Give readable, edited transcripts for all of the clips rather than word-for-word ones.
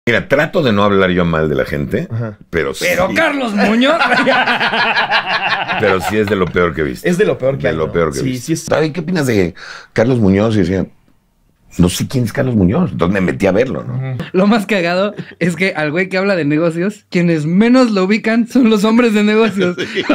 Mira, trato de no hablar yo mal de la gente, pero sí. Pero Carlos Muñoz. Pero sí es de lo peor que he visto. Es de lo peor que De hay, lo ¿no? peor que he Sí, visto. sí es- ¿Sabes qué opinas de Carlos Muñoz? Y decía, no sé quién es Carlos Muñoz. Entonces me metí a verlo, ¿no? Lo más cagado es que al güey que habla de negocios, quienes menos lo ubican son los hombres de negocios.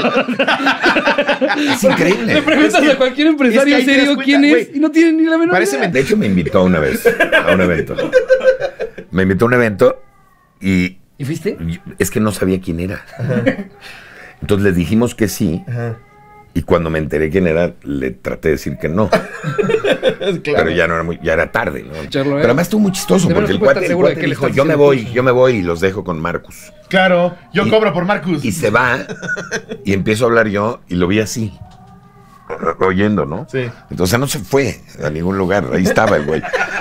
Es increíble. Le preguntas a cualquier empresario ahí te das serio cuenta, quién es güey. y no tienen ni la menor Parece idea. De hecho, me invitó una vez a un evento. Me invitó a un evento y ¿Y fuiste? es que no sabía quién era. Entonces les dijimos que sí. Y cuando me enteré quién era, le traté de decir que no. Claro. Pero ya no era ya era tarde, ¿no? Charlo, Pero además estuvo muy chistoso De porque veras, el tú puedes cuate, estar seguro de que le dijo, estás yo me diciendo voy y los dejo con Marcus. Claro, yo Y- cobro por Marcus. Y se va y empiezo a hablar yo y lo vi así, oyendo, ¿no? Sí. Entonces no se fue a ningún lugar, ahí estaba el güey.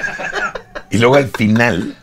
Y luego al final,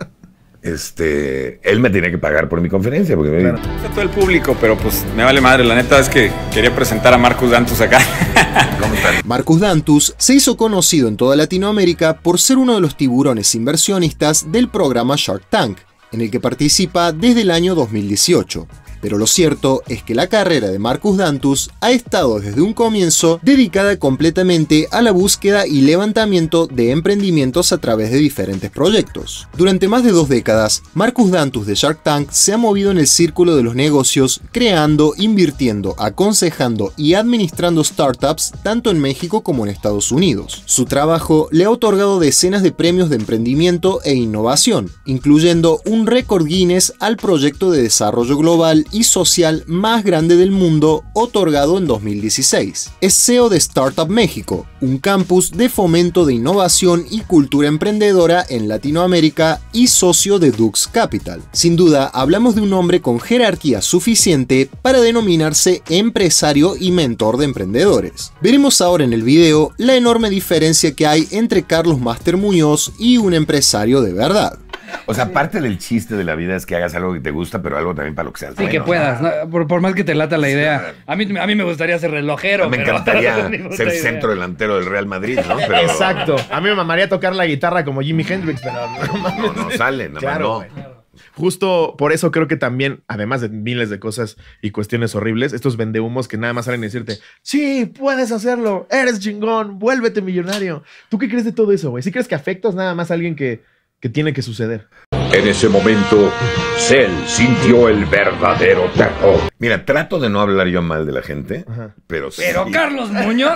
él me tenía que pagar por mi conferencia, porque Claro. A todo el público, pero pues me vale madre. La neta es que quería presentar a Marcus Dantus acá. ¿cómo están? Marcus Dantus se hizo conocido en toda Latinoamérica por ser uno de los tiburones inversionistas del programa Shark Tank, en el que participa desde el año 2018. Pero lo cierto es que la carrera de Marcus Dantus ha estado desde un comienzo dedicada completamente a la búsqueda y levantamiento de emprendimientos a través de diferentes proyectos. Durante más de 2 décadas, Marcus Dantus de Shark Tank se ha movido en el círculo de los negocios, creando, invirtiendo, aconsejando y administrando startups tanto en México como en Estados Unidos. Su trabajo le ha otorgado decenas de premios de emprendimiento e innovación, incluyendo un récord Guinness al proyecto de desarrollo global y social más grande del mundo, otorgado en 2016. Es CEO de Startup México, un campus de fomento de innovación y cultura emprendedora en Latinoamérica y socio de Dux Capital. Sin duda, hablamos de un hombre con jerarquía suficiente para denominarse empresario y mentor de emprendedores. Veremos ahora en el video la enorme diferencia que hay entre Carlos Master Muñoz y un empresario de verdad. O sea, parte del chiste de la vida es que hagas algo que te gusta, pero algo también para lo que seas Sí, bueno, que ¿no? puedas, ¿no? Por más que te lata la idea. A mí me gustaría ser relojero. Me pero encantaría ni puta ser idea. centro delantero del Real Madrid, ¿no? Pero Exacto. A mí me mamaría tocar la guitarra como Jimi Hendrix, pero no mames. no sale, nada más Claro, no. güey. Justo por eso creo que también, además de miles de cosas y cuestiones horribles, estos vendehumos que nada más salen a decirte, sí, puedes hacerlo, eres chingón, vuélvete millonario. ¿Tú qué crees de todo eso, güey? ¿Sí crees que afectas nada más a alguien que tiene que suceder? En ese momento, Cell sintió el verdadero terror. Mira, trato de no hablar yo mal de la gente, pero sí. Pero Carlos Muñoz.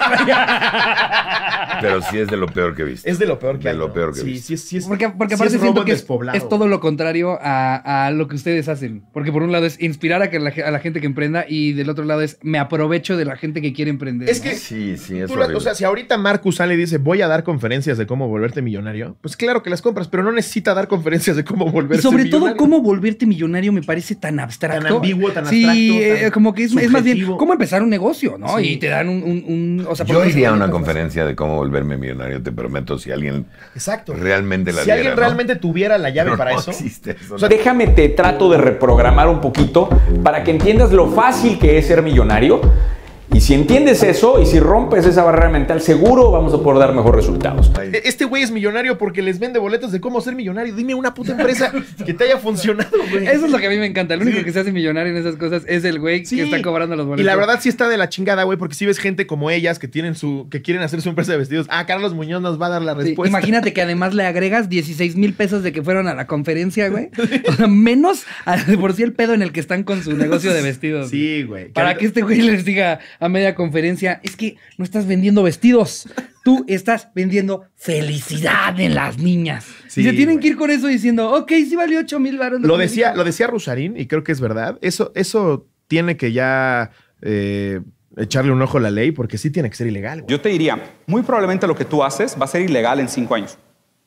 Pero sí es de lo peor que he visto. Es de lo peor que De hay, lo ¿no? peor que he Sí, visto. sí, sí. Porque sí aparte es siento robo que despoblado. es todo lo contrario a lo que ustedes hacen. Porque por un lado es inspirar a la gente que emprenda y del otro lado es me aprovecho de la gente que quiere emprender. Es ¿no? que Sí, es tú horrible. o sea, si ahorita Marcus sale y dice, voy a dar conferencias de cómo volverte millonario, pues claro que las compras, pero no necesita dar conferencias de cómo Y volverse sobre todo, millonario. cómo volverte millonario me parece tan abstracto. Tan ambiguo, tan Sí, abstracto, tan como que es más bien subjetivo. cómo empezar un negocio, ¿no? Sí. Y te dan o sea, Yo por iría a una ejemplo, conferencia de cómo volverme millonario, te prometo, si alguien Exacto. realmente la Si diera, alguien ¿no? realmente tuviera la llave Pero para no eso. existe eso. O sea, Déjame te trato de reprogramar un poquito para que entiendas lo fácil que es ser millonario. Y si entiendes eso y si rompes esa barrera mental, seguro vamos a poder dar mejores resultados. este güey es millonario porque les vende boletos de cómo ser millonario. Dime una puta empresa que te haya funcionado, güey. Eso es lo que a mí me encanta. El único que se hace millonario en esas cosas es el güey Sí. que está cobrando los boletos. Y la verdad sí está de la chingada, güey, porque si ves gente como ellas que quieren hacer su empresa de vestidos. Ah, Carlos Muñoz nos va a dar la Sí, respuesta. imagínate que además le agregas 16,000 pesos de que fueron a la conferencia, güey. O sea, menos de por sí el pedo en el que están con su negocio de vestidos. Sí, güey. Para que este güey les diga a media conferencia, es que no estás vendiendo vestidos, tú estás vendiendo felicidad en las niñas. Sí, y se tienen güey. que ir con eso diciendo, ok, sí valió 8,000 varos. Lo decía Rusarín, y creo que es verdad. Eso tiene que ya echarle un ojo a la ley, porque sí tiene que ser ilegal, güey. Yo te diría, muy probablemente lo que tú haces va a ser ilegal en 5 años.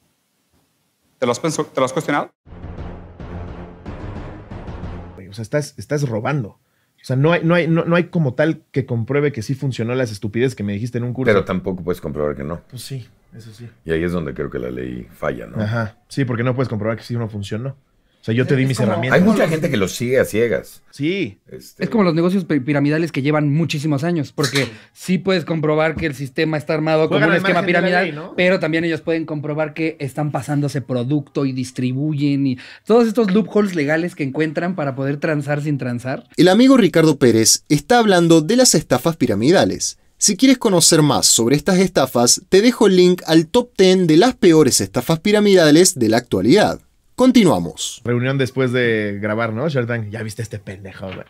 ¿Te lo has cuestionado? O sea, estás robando. O sea, no hay como tal que compruebe que sí funcionó las estupideces que me dijiste en un curso. Pero tampoco puedes comprobar que no. Pues sí, eso sí. Y ahí es donde creo que la ley falla, ¿no? Ajá. Sí, porque no puedes comprobar que sí no funcionó. O sea, yo te di mis herramientas. Hay mucha gente que lo sigue a ciegas. Sí. Es como los negocios piramidales que llevan muchísimos años, porque sí puedes comprobar que el sistema está armado como Juegan un al esquema margen de la piramidal, ley, ¿no? pero también ellos pueden comprobar que están pasándose producto y distribuyen y todos estos loopholes legales que encuentran para poder transar sin transar. El amigo Ricardo Pérez está hablando de las estafas piramidales. Si quieres conocer más sobre estas estafas, te dejo el link al top 10 de las peores estafas piramidales de la actualidad. Continuamos. Reunión después de grabar, ¿no? Shark Tank, ya viste este pendejo, güey.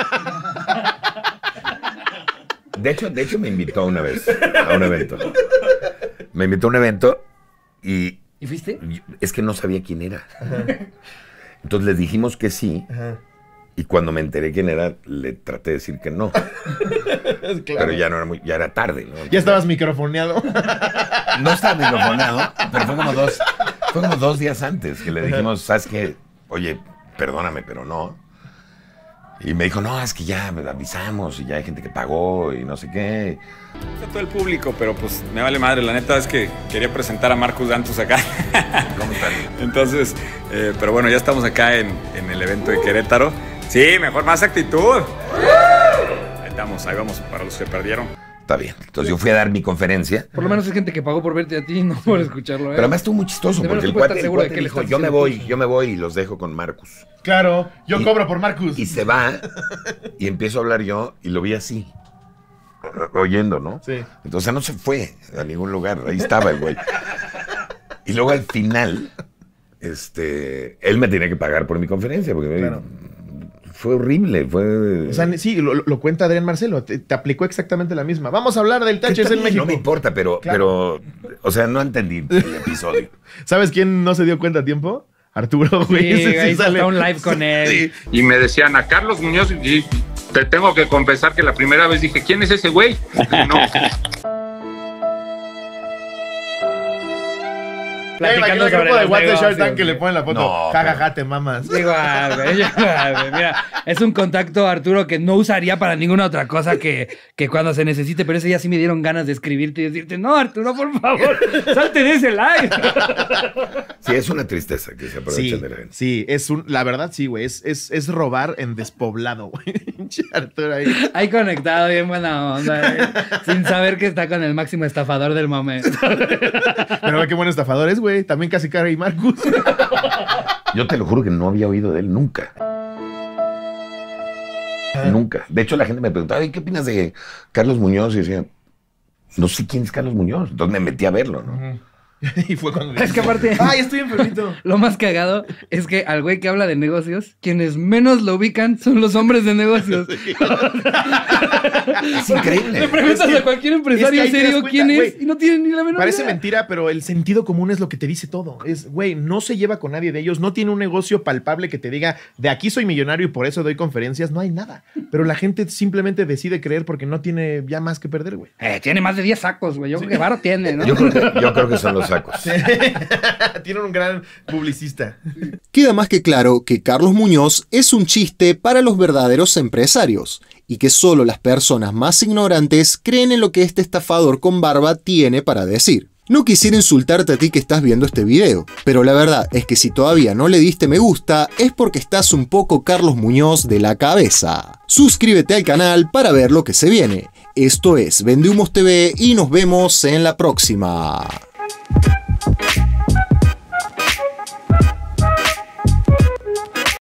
De hecho, me invitó una vez a un evento. Me invitó a un evento y ¿Y fuiste? es que no sabía quién era. Entonces le dijimos que sí. Ajá. Y cuando me enteré quién era, le traté de decir que no. Claro. Pero ya no era ya era tarde, ¿no? Ya estabas microfoneado. No estaba microfoneado, pero fue como 2 días antes que le dijimos, ¿sabes qué? Oye, perdóname, pero no. Y me dijo, no, es que ya avisamos y ya hay gente que pagó y no sé qué. Está todo el público, pero pues me vale madre. La neta es que quería presentar a Marcus Dantus acá. ¿Cómo están? Entonces, pero bueno, ya estamos acá en el evento de Querétaro. Sí, mejor más actitud. Ahí vamos, para los que perdieron. Está bien. Entonces yo fui a dar mi conferencia. Por lo menos hay gente que pagó por verte a ti y no por escucharlo. Pero además estuvo muy chistoso De porque veras, el tú puedes cuate, estar seguro de que le dijo, estás yo diciendo me voy y los dejo con Marcus. Claro, yo Y- cobro por Marcus. Y se va y empiezo a hablar yo y lo vi así, oyendo, ¿no? Sí. Entonces no se fue a ningún lugar, ahí estaba el güey. Y luego al final, él me tenía que pagar por mi conferencia porque Claro. fue horrible, fue... O sea, sí, lo cuenta Adrián Marcelo. Te aplicó exactamente la misma. Vamos a hablar del que THC en también México. no me importa, pero, o sea, no entendí el episodio. ¿Sabes quién no se dio cuenta a tiempo? Arturo, güey. Sí, Ese sí hizo sale. hasta un live con él. Sí. Y me decían a Carlos Muñoz, y te tengo que confesar que la primera vez dije, ¿quién es ese güey? No. Ya me imagino Platicando el sobre grupo de los WhatsApp de Shark negocios, Tank que le güey. ponen la foto. No, Jajaja, te mamas. Igual, güey. Mira, es un contacto, Arturo, que no usaría para ninguna otra cosa que cuando se necesite, pero ese día sí me dieron ganas de escribirte y decirte, no, Arturo, por favor, salte de ese live. Sí, es una tristeza que se aprovechen de la gente. Sí, la verdad sí, güey. Es robar en despoblado, güey. Pinche Arturo ahí. Ahí conectado, bien buena onda, sin saber que está con el máximo estafador del momento. Pero ve qué buen estafador es, güey. También casi cara y Marcus. Yo te lo juro que no había oído de él nunca. Nunca. De hecho, la gente me preguntaba, "Ay, ¿qué opinas de Carlos Muñoz?" Y decía, no sé quién es Carlos Muñoz. Entonces me metí a verlo, ¿no? Y fue cuando... Es que aparte- ¡Ay, estoy enfermito! Lo más cagado es que al güey que habla de negocios, quienes menos lo ubican son los hombres de negocios. Es increíble. Le preguntas a cualquier empresario es que ahí te das serio cuenta, quién es güey. y no tienen ni la menor Parece idea. mentira, pero el sentido común es lo que te dice todo. Es, güey, no se lleva con nadie de ellos, no tiene un negocio palpable que te diga, de aquí soy millonario y por eso doy conferencias, no hay nada. Pero la gente simplemente decide creer porque no tiene ya más que perder, güey. Tiene más de 10 sacos, güey. Yo creo que varo tiene, ¿no? Yo creo que son los sacos. Tienen un gran publicista. Queda más que claro que Carlos Muñoz es un chiste para los verdaderos empresarios y que solo las personas más ignorantes creen en lo que este estafador con barba tiene para decir. No quisiera insultarte a ti que estás viendo este video, pero la verdad es que si todavía no le diste me gusta es porque estás un poco Carlos Muñoz de la cabeza. Suscríbete al canal para ver lo que se viene. Esto es Vendehumos TV y nos vemos en la próxima.